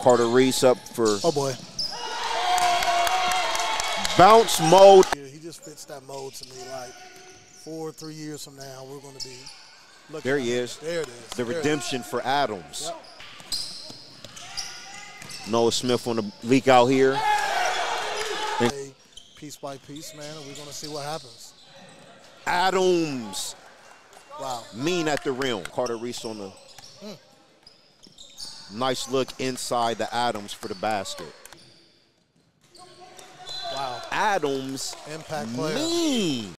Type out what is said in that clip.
Carter Reese up for Oh, boy. bounce mode. He just fits that mode to me. Like 4 or 3 years from now, we're going to be looking. There he is. There it is. The redemption for Adams. Yep. Noah Smith on the leak out here. Piece by piece, man, and we're going to see what happens. Adams. Wow. Mean at the rim. Carter Reese on the nice look inside the Adams for the basket. Wow. Adams. Impact player. Mean.